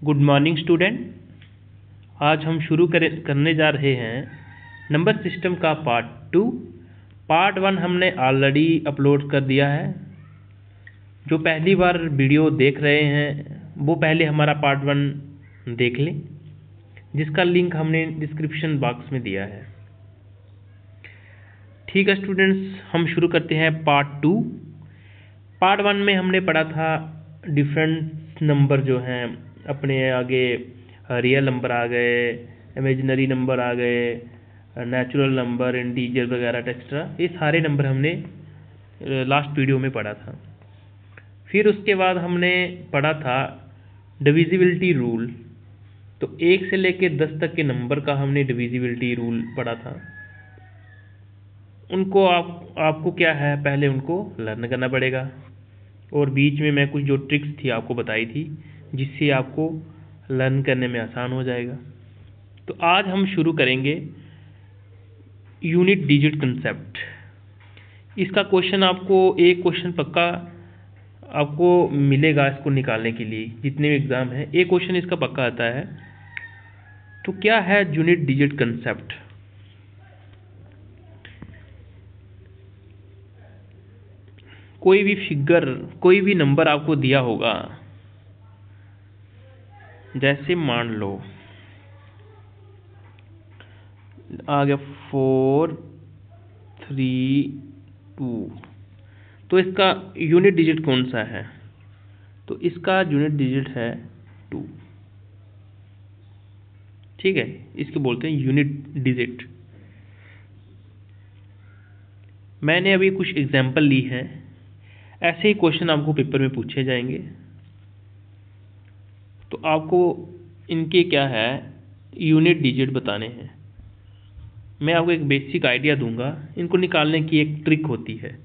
Good morning student. आज हम शुरू करने जा रहे हैं नंबर सिस्टम का पार्ट 2। पार्ट 1 हमने ऑलरेडी अपलोड कर दिया है। जो पहली बार वीडियो देख रहे हैं वो पहले हमारा पार्ट 1 देख लें, जिसका लिंक हमने डिस्क्रिप्शन बॉक्स में दिया है। ठीक है स्टूडेंट्स, हम शुरू करते हैं पार्ट 2। पार्ट 1 में हमने पढ़ा था डिफरेंट नंबर जो हैं अपने आगे, रियल नंबर आ गए, इमेजिनरी नंबर आ गए, नेचुरल नंबर, इंटीजर वगैरह एक्स्ट्रा, ये सारे नंबर हमने लास्ट वीडियो में पढ़ा था। फिर उसके बाद हमने पढ़ा था डिविजिबिलिटी रूल। तो 1 से लेके 10 तक के नंबर का हमने डिविजिबिलिटी रूल पढ़ा था। उनको आपको क्या है, पहले उनको लर्न करना पड़ेगा, और बीच में मैं कुछ जो ट्रिक्स थी आपको बताई थी जिससे आपको लर्न करने में आसान हो जाएगा। तो आज हम शुरू करेंगे यूनिट डिजिट कंसेप्ट। इसका क्वेश्चन आपको एक क्वेश्चन पक्का आपको मिलेगा इसको निकालने के लिए, जितने भी एग्जाम हैं एक क्वेश्चन इसका पक्का आता है। तो क्या है यूनिट डिजिट कंसेप्ट? कोई भी फिगर, कोई भी नंबर आपको दिया होगा, जैसे मान लो आ गया 4 3 2, तो इसका यूनिट डिजिट कौन सा है? तो इसका यूनिट डिजिट है 2। ठीक है, इसको बोलते हैं यूनिट डिजिट। मैंने अभी कुछ एग्जांपल ली है, ऐसे ही क्वेश्चन आपको पेपर में पूछे जाएंगे। तो आपको इनके क्या है, यूनिट डिजिट बताने हैं। मैं आपको एक बेसिक आइडिया दूंगा, इनको निकालने की एक ट्रिक होती है।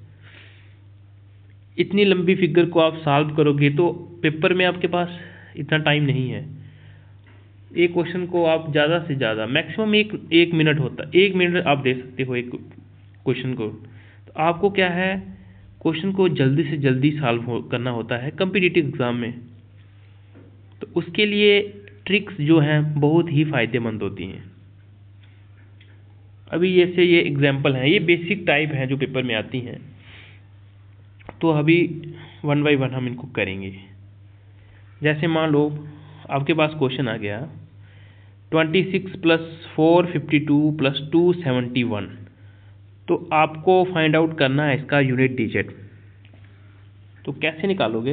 इतनी लंबी फिगर को आप सॉल्व करोगे तो पेपर में आपके पास इतना टाइम नहीं है। एक क्वेश्चन को आप ज़्यादा से ज़्यादा मैक्सिमम एक मिनट होता है, 1 मिनट आप दे सकते हो एक क्वेश्चन को। तो आपको क्या है, क्वेश्चन को जल्दी से जल्दी सॉल्व करना होता है कॉम्पिटिटिव एग्जाम में। तो उसके लिए ट्रिक्स जो हैं बहुत ही फ़ायदेमंद होती हैं। अभी जैसे ये एग्जाम्पल हैं, ये बेसिक टाइप हैं जो पेपर में आती हैं। तो अभी 1 बाय 1 हम इनको करेंगे। जैसे मान लो आपके पास क्वेश्चन आ गया 26 + 4 52 + 2 71। तो आपको फाइंड आउट करना है इसका यूनिट डिजिट। तो कैसे निकालोगे?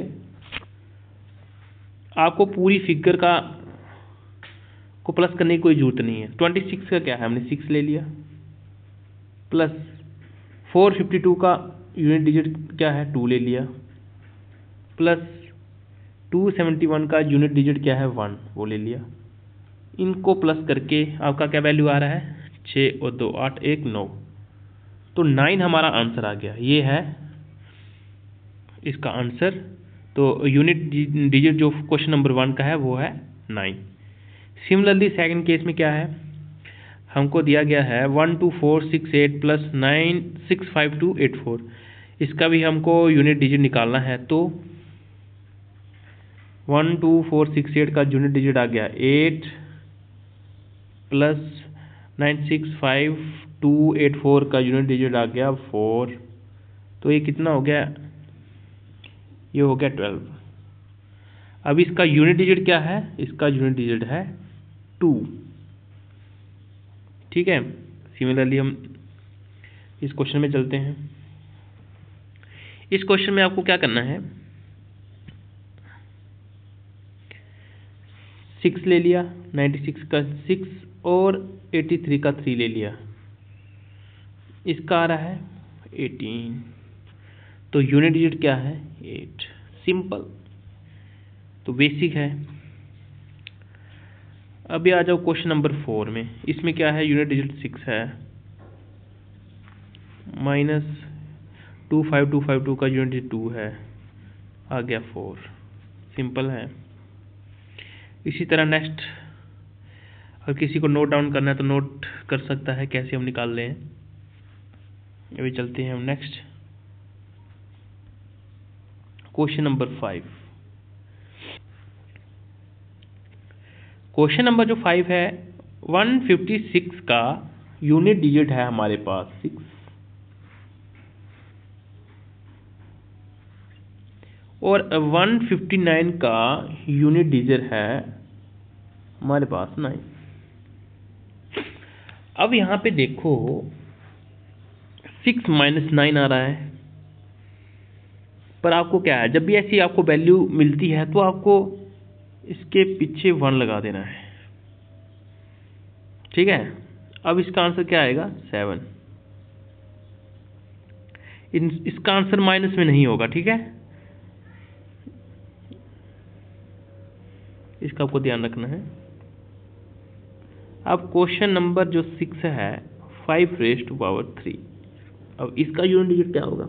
आपको पूरी फिगर को प्लस करने की कोई जरूरत नहीं है। 26 का क्या है, हमने 6 ले लिया, प्लस 452 का यूनिट डिजिट क्या है, 2 ले लिया, प्लस 271 का यूनिट डिजिट क्या है, 1, वो ले लिया। इनको प्लस करके आपका क्या वैल्यू आ रहा है, 6 और 2 8 1 9। तो 9 हमारा आंसर आ गया। ये है इसका आंसर। तो यूनिट डिजिट जो क्वेश्चन नंबर 1 का है वो है 9। सिमिलरली सेकंड केस में क्या है, हमको दिया गया है 1 2 4 6 8 + 9 6 5 2 8 4। इसका भी हमको यूनिट डिजिट निकालना है। तो 1 2 4 6 8 का यूनिट डिजिट आ गया 8, प्लस 9 6 5 2 8 4 का यूनिट डिजिट आ गया 4। तो ये कितना हो गया, ये हो गया 12। अब इसका यूनिट डिजिट क्या है, इसका यूनिट डिजिट है 2। ठीक है, सिमिलरली हम इस क्वेश्चन में चलते हैं। इस क्वेश्चन में आपको क्या करना है, 6 ले लिया, 96 का 6 और 83 का 3 ले लिया। इसका आ रहा है 18। तो यूनिट डिजिट क्या है, 8। सिंपल, तो बेसिक है। अभी आ जाओ क्वेश्चन नंबर 4 में। इसमें क्या है, यूनिट डिजिट 6 है, -25252 का यूनिट डिजिट 2 है, आ गया 4। सिंपल है। इसी तरह नेक्स्ट, अगर किसी को नोट डाउन करना है तो नोट कर सकता है कैसे हम निकाल लें। अभी चलते हैं हम next question number 5। Question number जो 5 है, 156 का यूनिट डिजिट है हमारे पास 6 और 159 का यूनिट डिजिट है हमारे पास 9। अब यहाँ पे देखो 6 - 9 आ रहा है, पर आपको क्या है, जब भी ऐसी आपको वैल्यू मिलती है तो आपको इसके पीछे 1 लगा देना है, ठीक है। अब इसका आंसर क्या आएगा 7। इसका आंसर माइनस में नहीं होगा, ठीक है, इसका आपको ध्यान रखना है। अब क्वेश्चन नंबर जो 6 है 5⁻3, अब इसका यूनिट डिजिट क्या होगा,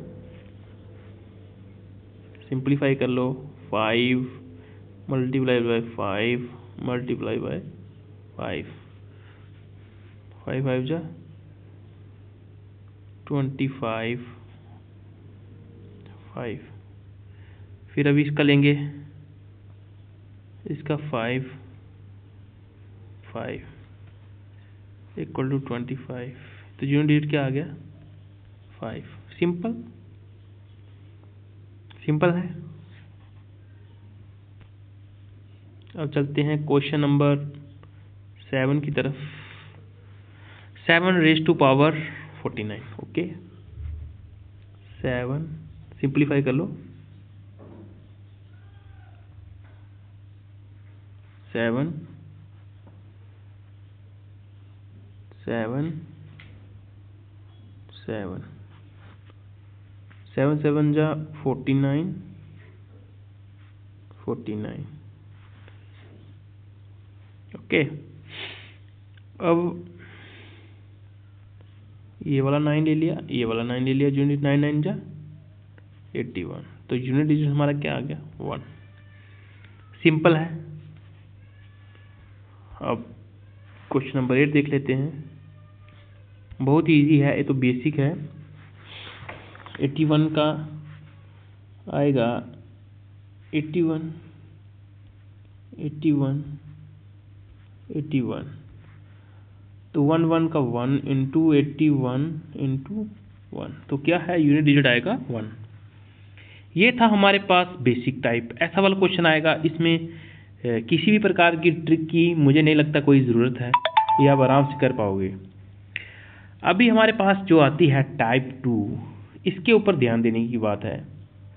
सिंप्लीफाई कर लो, 5 × 5 × 5, 5 5 जा 25, 5, फिर अभी इसका लेंगे, इसका 5 5 = 25, तो यूनिट डिजिट क्या आ गया 5। सिंपल है। अब चलते हैं क्वेश्चन नंबर 7 की तरफ। 7⁻49, ओके, 7 सिंप्लीफाई कर लो, 7 7 7 7 7 जा 49, 49, ओके। अब ये वाला 9 ले लिया, ये वाला 9 ले लिया, यूनिट 9 9 जा 81, तो यूनिट डिजिट हमारा क्या आ गया 1। सिंपल है। अब क्वेश्चन नंबर 8 देख लेते हैं, बहुत ही इजी है, ये तो बेसिक है। 81 का आएगा 81 81 81, तो 1 1 का 1 × 81 × 1, तो क्या है यूनिट डिजिट आएगा 1। ये था हमारे पास बेसिक टाइप। ऐसा वाला क्वेश्चन आएगा, इसमें किसी भी प्रकार की ट्रिक की मुझे नहीं लगता कोई ज़रूरत है, ये आप आराम से कर पाओगे। अभी हमारे पास जो आती है टाइप 2, इसके ऊपर ध्यान देने की बात है।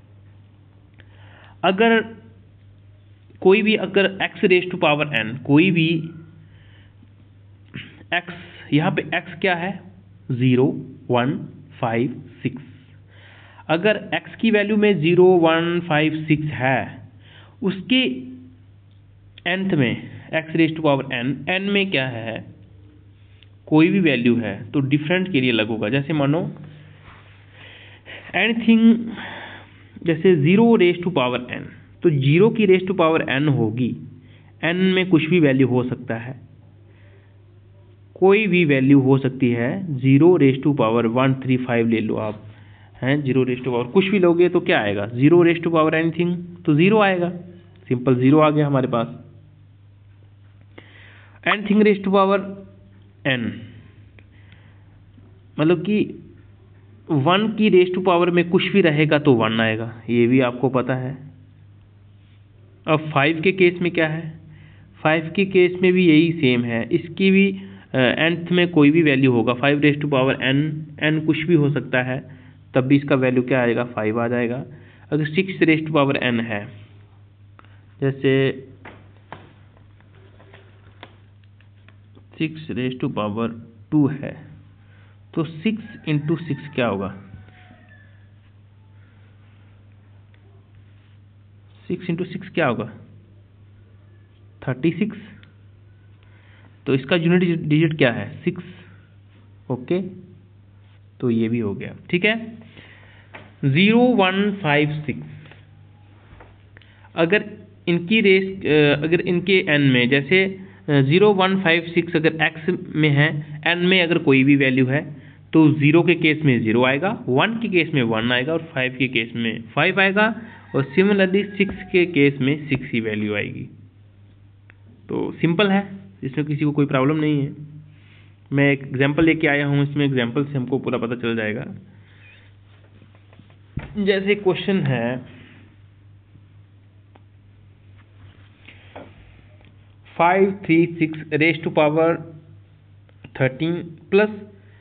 अगर कोई भी x⁻n, कोई भी x, यहाँ पे x क्या है 0 1 5 6, अगर x की वैल्यू में 0 1 5 6 है, उसके nth में x⁻n, n में क्या है कोई भी वैल्यू है तो डिफरेंट के लिए अलग होगा। जैसे मानो एनीथिंग, जैसे 0⁻n, तो 0 की n होगी, n में कुछ भी वैल्यू हो सकता है, कोई भी वैल्यू हो सकती है, 0⁻135 ले लो आप, हैं 0⁻, कुछ भी लोगे तो क्या आएगा 0⁻ एनीथिंग, तो 0 आएगा, सिंपल 0 आ गया हमारे पास। एनीथिंग⁻n, मतलब कि 1 की पावर में कुछ भी रहेगा तो 1 आएगा, ये भी आपको पता है। अब 5 के केस में क्या है, 5 के केस में भी यही सेम है, इसकी भी nth में कोई भी वैल्यू होगा, 5⁻n, n कुछ भी हो सकता है, तब भी इसका वैल्यू क्या आएगा 5 आ जाएगा। अगर 6⁻n है, जैसे 6⁻2 है, तो 6 × 6 क्या होगा, 6 × 6 क्या होगा 36, तो इसका यूनिट डिजिट क्या है 6, ओके, तो ये भी हो गया, ठीक है। 0 1 5 6, अगर इनके n में, जैसे 0 1 5 6 अगर x में है, n में अगर कोई भी वैल्यू है तो 0 के केस में 0 आएगा, 1 के केस में 1 आएगा और 5 के केस में 5 आएगा, और सिमिलरली 6 के केस में 6 ही वैल्यू आएगी। तो सिंपल है, इसमें किसी को कोई प्रॉब्लम नहीं है। मैं एक एग्जाम्पल लेके आया हूँ, इसमें एग्जाम्पल से हमको पूरा पता चल जाएगा। जैसे क्वेश्चन है 536 raise to power 13 plus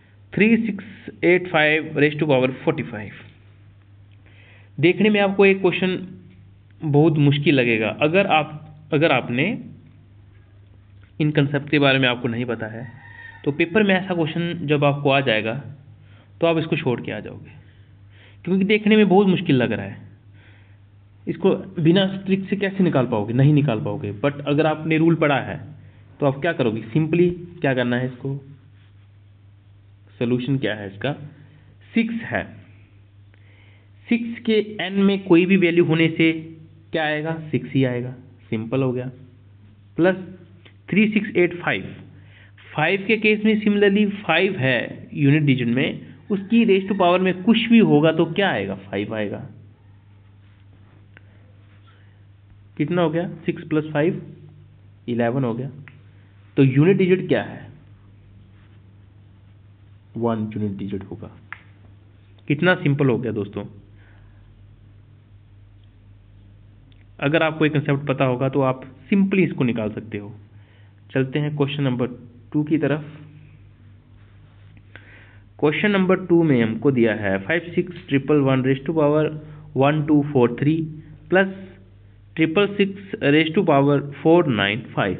3685 raise to power 45। देखने में आपको एक क्वेश्चन बहुत मुश्किल लगेगा अगर आपने इन कंसेप्ट के बारे में आपको नहीं पता है, तो पेपर में ऐसा क्वेश्चन जब आपको आ जाएगा तो आप इसको छोड़ के आ जाओगे, क्योंकि देखने में बहुत मुश्किल लग रहा है। इसको बिना ट्रिक से कैसे निकाल पाओगे? नहीं निकाल पाओगे। बट अगर आपने रूल पढ़ा है तो आप क्या करोगे? सिंपली क्या करना है, इसको सोल्यूशन क्या है इसका? 6 है, 6 के n में कोई भी वैल्यू होने से क्या आएगा? 6 ही आएगा, सिंपल हो गया। प्लस 3685, 5 के केस में सिमिलरली 5 है यूनिट डिजिट में, उसकी रेज़ टू पावर में कुछ भी होगा तो क्या आएगा? 5 आएगा। कितना हो गया? 6 + 5 11 हो गया। तो यूनिट डिजिट क्या है? 1 यूनिट डिजिट होगा। कितना सिंपल हो गया दोस्तों। अगर आपको एक कंसेप्ट पता होगा तो आप सिंपली इसको निकाल सकते हो। चलते हैं क्वेश्चन नंबर 2 की तरफ। क्वेश्चन नंबर 2 में हमको दिया है 56111 raise to power 1243 plus 666 raise to power 495।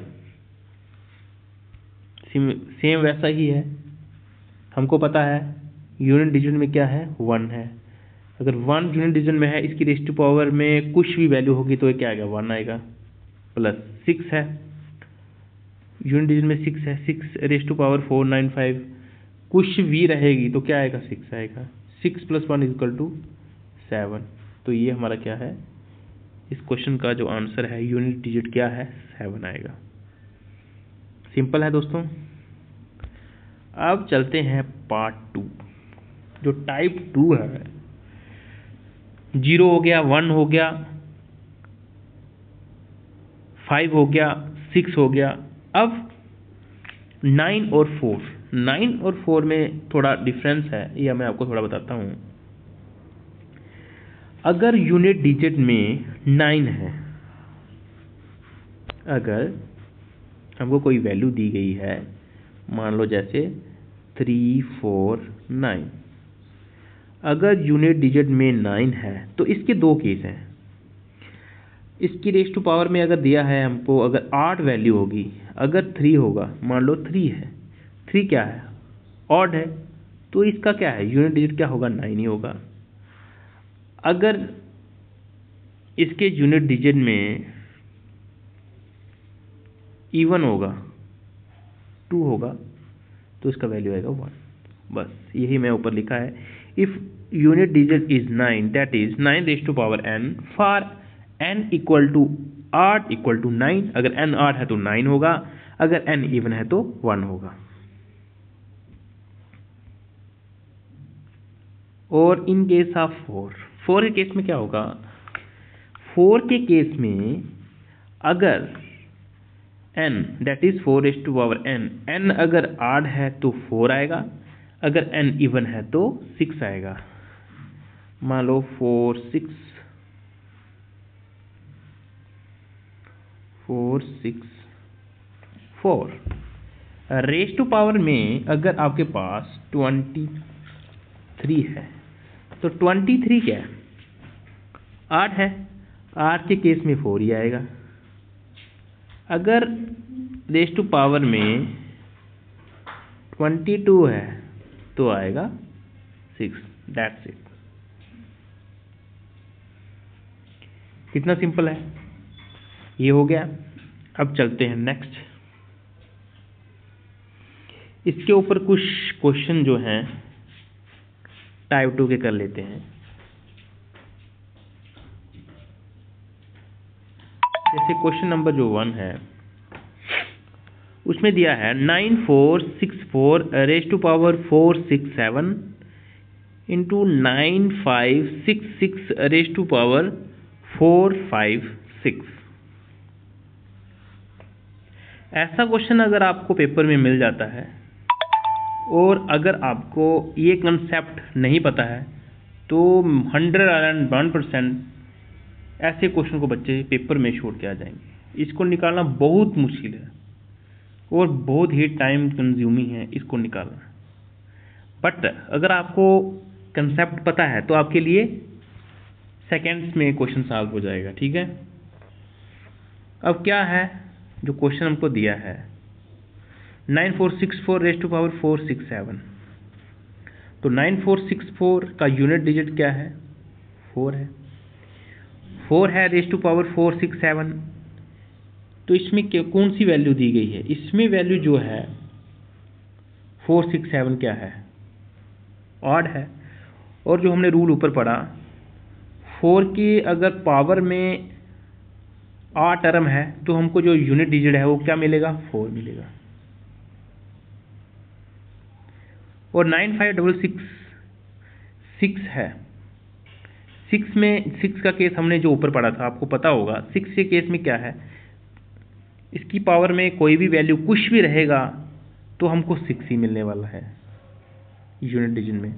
Same वैसा ही है, हमको पता है यूनिट डिजिट में क्या है? 1 है। अगर 1 यूनिट डिजिट में है, इसकी रेज़ टू पावर में कुछ भी वैल्यू होगी तो ये क्या आएगा? 1 आएगा। प्लस 6 है, यूनिट डिजिट में 6 है, 6 रेज़ टू पावर 495, कुछ भी रहेगी तो क्या आएगा? 6 आएगा। 6 + 1 = 7। तो ये हमारा क्या है? इस क्वेश्चन का जो आंसर है यूनिट डिजिट क्या है? 7 आएगा। सिंपल है दोस्तों। अब चलते हैं पार्ट 2, जो टाइप 2 है। 0 हो गया, 1 हो गया, 5 हो गया, 6 हो गया। अब 9 और 4 में थोड़ा डिफरेंस है, यह मैं आपको थोड़ा बताता हूँ। अगर यूनिट डिजिट में 9 है, अगर हमको कोई वैल्यू दी गई है, मान लो जैसे 349, अगर यूनिट डिजिट में 9 है तो इसके 2 केस हैं। इसकी रेज़ टू पावर में अगर दिया है हमको, अगर 8 वैल्यू होगी, अगर 3 होगा, मान लो 3 है, 3 क्या है? ऑड है, तो इसका क्या है? यूनिट डिजिट क्या होगा? 9 ही होगा। अगर इसके यूनिट डिजिट में इवन होगा, 2 होगा, तो इसका वैल्यू आएगा 1। बस यही मैं ऊपर लिखा है। If unit digit is 9, that is 9 raise to power n for n = 8 = 9। अगर n 8 है तो 9 होगा, अगर n इवन है तो 1 होगा। और इन केस ऑफ 4 के केस में क्या होगा? 4 के केस में अगर n that is 4 raise to power n अगर ऑड है तो 4 आएगा, अगर n इवन है तो 6 आएगा। मान लो 4 6 4 रेज़ टू पावर में अगर आपके पास 23 है तो 23 क्या है? 8 है, 8 के केस में 4 ही आएगा। अगर रेज़ टू पावर में 22 है तो आएगा 6। That's it. कितना सिंपल है, ये हो गया। अब चलते हैं नेक्स्ट। इसके ऊपर कुछ क्वेश्चन जो हैं टाइप 2 के कर लेते हैं। जैसे क्वेश्चन नंबर जो 1 है, उसमें दिया है 9464 raise to power 467 into 9566 raise to power 456। ऐसा क्वेश्चन अगर आपको पेपर में मिल जाता है और अगर आपको ये कंसेप्ट नहीं पता है तो 101% ऐसे क्वेश्चन को बच्चे पेपर में छोड़ के आ जाएंगे। इसको निकालना बहुत मुश्किल है और बहुत ही टाइम कंज्यूमिंग है इसको निकालना। बट अगर आपको कंसेप्ट पता है तो आपके लिए सेकेंड्स में क्वेश्चन सॉल्व हो जाएगा। ठीक है, अब क्या है जो क्वेश्चन हमको दिया है 9464 रेज़ टू पावर 467। तो 9464 का यूनिट डिजिट क्या है? 4 है। 4 है रेज़ टू पावर 467। तो इसमें कौन सी वैल्यू दी गई है? इसमें वैल्यू जो है 467 क्या है? ऑड है। और जो हमने रूल ऊपर पढ़ा 4 की अगर पावर में 8 टर्म है तो हमको जो यूनिट डिजिट है वो क्या मिलेगा? 4 मिलेगा। और 9566 6 है। 6 में 6 का केस हमने जो ऊपर पढ़ा था आपको पता होगा। 6 के केस में क्या है, इसकी पावर में कोई भी वैल्यू कुछ भी रहेगा तो हमको 6 ही मिलने वाला है यूनिट डिजिट में।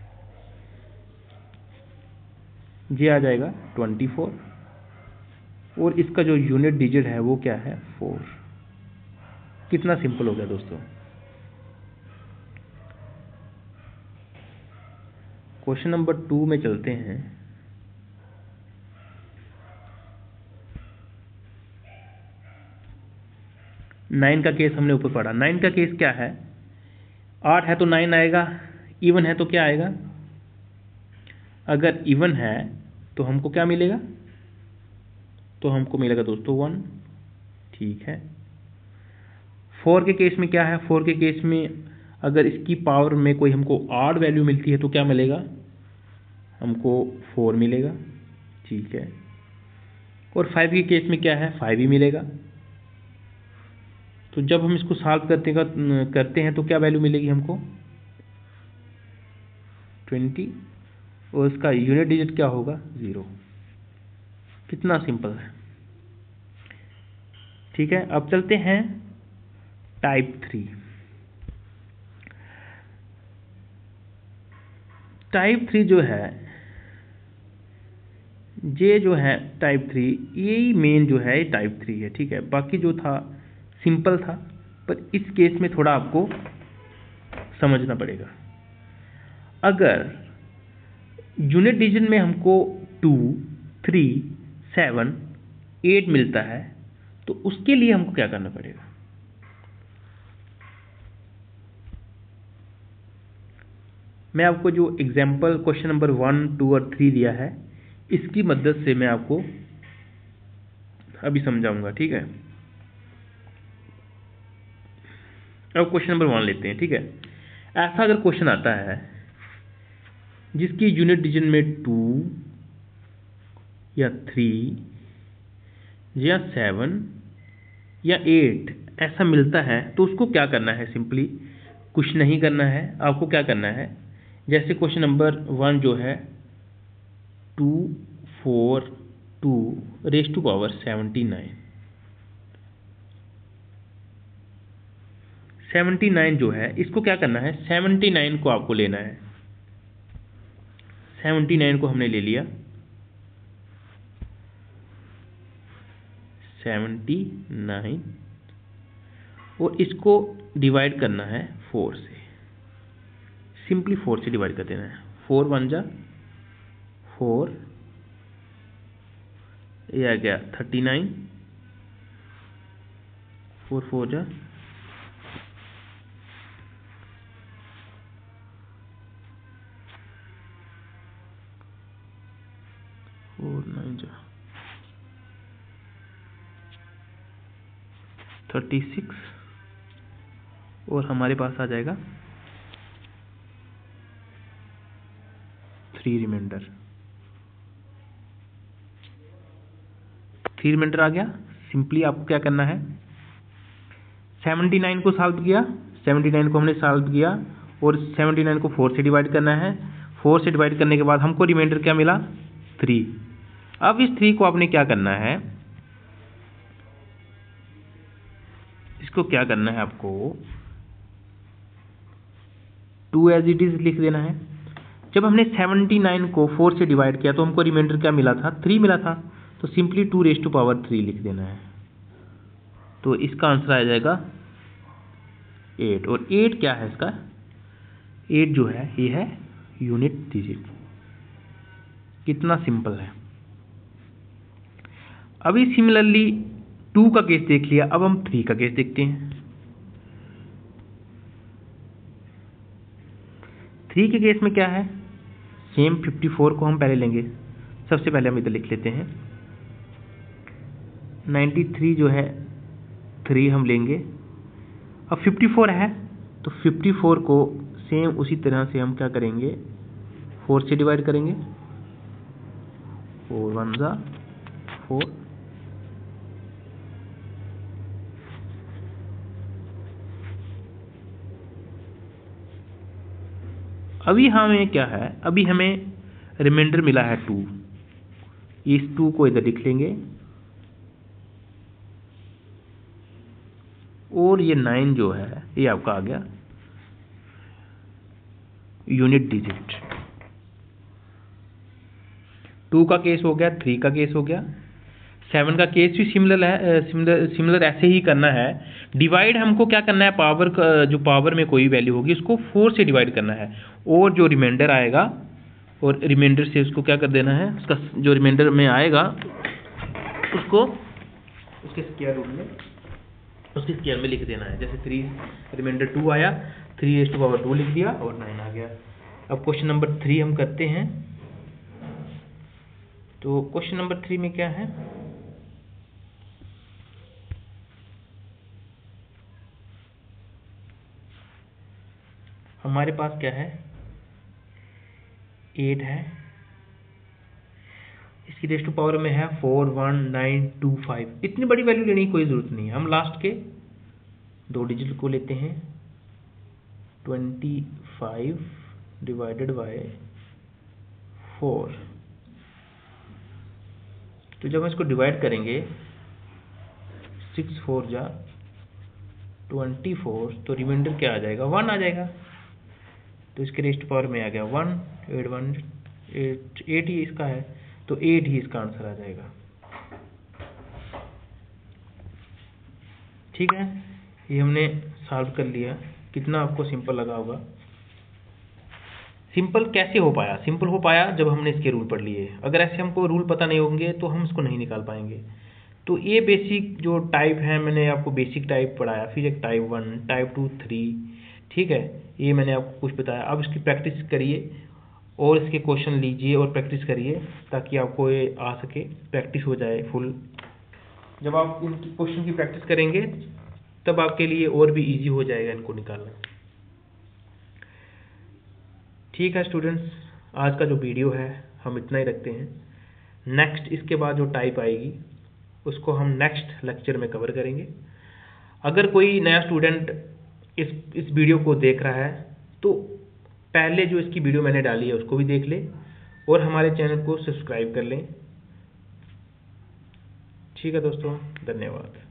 ये आ जाएगा 24 और इसका जो यूनिट डिजिट है वो क्या है? 4। कितना सिंपल हो गया दोस्तों। क्वेश्चन नंबर 2 में चलते हैं। नाइन का केस हमने ऊपर पढ़ा। 9 का केस क्या है? 8 है तो 9 आएगा, इवन है तो क्या आएगा? अगर इवन है तो हमको क्या मिलेगा? तो हमको मिलेगा दोस्तों 1। ठीक है। 4 के केस में क्या है? 4 के केस में अगर इसकी पावर में कोई हमको ऑड वैल्यू मिलती है तो क्या मिलेगा? हमको 4 मिलेगा। ठीक है। और 5 के केस में क्या है? 5 ही मिलेगा। तो जब हम इसको सॉल्व करते हैं तो क्या वैल्यू मिलेगी हमको? 20। और इसका यूनिट डिजिट क्या होगा? 0। कितना सिंपल है। ठीक है, अब चलते हैं टाइप 3। टाइप 3 जो है ये जो है टाइप 3 यही मेन जो है टाइप 3 है। ठीक है, बाकी जो था सिंपल था पर इस केस में थोड़ा आपको समझना पड़ेगा। अगर यूनिट डिजिट में हमको 2, 3, 7, 8 मिलता है तो उसके लिए हमको क्या करना पड़ेगा? मैं आपको जो एग्जाम्पल क्वेश्चन नंबर 1, 2 और 3 दिया है इसकी मदद से मैं आपको अभी समझाऊंगा। ठीक है, अब क्वेश्चन नंबर 1 लेते हैं। ठीक है, ऐसा अगर क्वेश्चन आता है जिसकी यूनिट डिजिट में 2 या 3 या 7 या 8 ऐसा मिलता है तो उसको क्या करना है? सिंपली कुछ नहीं करना है। आपको क्या करना है, जैसे क्वेश्चन नंबर 1 जो है 2, 4, 2 रेज़ टू पावर 79 जो है इसको क्या करना है? 79 को आपको लेना है। 79 को हमने ले लिया। 79 और इसको डिवाइड करना है 4 से। सिंपली 4 से डिवाइड कर देना है। 4 1 जा 4, ये आ गया 39, 4 4 जा 4 9 जा 36 और हमारे पास आ जाएगा 3 रिमाइंडर। 3 रिमाइंडर आ गया। सिंपली आपको क्या करना है, 79 को सॉल्व किया, 79 को हमने सॉल्व किया और 79 को 4 से डिवाइड करना है। 4 से डिवाइड करने के बाद हमको रिमाइंडर क्या मिला? 3। अब इस 3 को आपने क्या करना है, इसको क्या करना है आपको, 2 एज इट इज लिख देना है। जब हमने 79 को 4 से डिवाइड किया तो हमको रिमाइंडर क्या मिला था, 3 मिला था, तो सिंपली 2⁻³ लिख देना है। तो इसका आंसर आ जाएगा 8। और 8 क्या है इसका, 8 जो है ये है यूनिट डिजिट। कितना सिंपल है। अभी सिमिलरली 2 का केस देख लिया, अब हम 3 का केस देखते हैं। 3 के केस में क्या है, सेम 54 को हम पहले लेंगे। सबसे पहले हम इधर लिख लेते हैं 93 जो है 3 हम लेंगे। अब 54 है तो 54 को सेम उसी तरह से हम क्या करेंगे, 4 से डिवाइड करेंगे। 4 1 जा 4। अभी हमें क्या है, अभी हमें रिमाइंडर मिला है 2। इस 2 को इधर लिख लेंगे और ये 9 जो है ये आपका आ गया यूनिट डिजिट। 2 का केस हो गया, 3 का केस हो गया। 7 का केस भी सिमिलर ऐसे ही करना है। डिवाइड हमको क्या करना है, पावर जो पावर में कोई वैल्यू होगी उसको 4 से डिवाइड करना है और जो रिमाइंडर आएगा और रिमाइंडर से उसको क्या कर देना है, उसका जो रिमाइंडर में आएगा उसको उसके स्क्वायर में लिख देना है। जैसे 3 रिमाइंडर 2 आया, 3⁻² लिख दिया और 9 आ गया। अब क्वेश्चन नंबर 3 हम करते हैं। तो क्वेश्चन नंबर 3 में क्या है, हमारे पास क्या है 8 है, इसकी रेज़ टू पावर में है 41925। इतनी बड़ी वैल्यू लेने की कोई ज़रूरत नहीं है। हम लास्ट के 2 डिजिट को लेते हैं 25 डिवाइडेड बाय 4। तो जब हम इसको डिवाइड करेंगे 6 4 जा 24, तो रिमाइंडर क्या आ जाएगा, 1 आ जाएगा। तो इसके रेज़ टू पावर में आ गया 1 8 ही इसका है, तो 8 ही इसका आंसर आ जाएगा। ठीक है, ये हमने सॉल्व कर लिया। कितना आपको सिंपल लगा होगा। सिंपल कैसे हो पाया, सिंपल हो पाया जब हमने इसके रूल पढ़ लिए। अगर ऐसे हमको रूल पता नहीं होंगे तो हम इसको नहीं निकाल पाएंगे। तो ये बेसिक जो टाइप है, मैंने आपको बेसिक टाइप पढ़ाया, फिर एक टाइप 1, टाइप 2, 3, ठीक है, ये मैंने आपको कुछ बताया। अब इसकी प्रैक्टिस करिए और इसके क्वेश्चन लीजिए और प्रैक्टिस करिए ताकि आपको ये आ सके, प्रैक्टिस हो जाए फुल। जब आप इनकी क्वेश्चन की प्रैक्टिस करेंगे तब आपके लिए और भी इजी हो जाएगा इनको निकालना। ठीक है स्टूडेंट्स, आज का जो वीडियो है हम इतना ही रखते हैं। नेक्स्ट इसके बाद जो टाइप आएगी उसको हम नेक्स्ट लेक्चर में कवर करेंगे। अगर कोई नया स्टूडेंट इस वीडियो को देख रहा है तो पहले जो इसकी वीडियो मैंने डाली है उसको भी देख ले और हमारे चैनल को सब्सक्राइब कर लें। ठीक है दोस्तों, धन्यवाद।